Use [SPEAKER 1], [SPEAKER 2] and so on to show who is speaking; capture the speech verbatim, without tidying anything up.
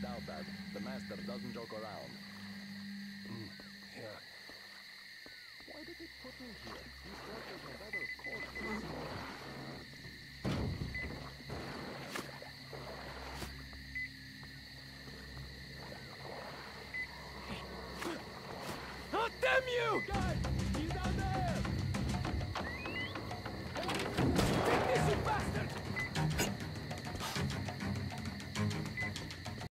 [SPEAKER 1] doubt that. The master doesn't joke around.
[SPEAKER 2] Mm, yeah.
[SPEAKER 1] Why did they put me here? You said there's no better course for this morning.
[SPEAKER 2] Oh, damn you! God!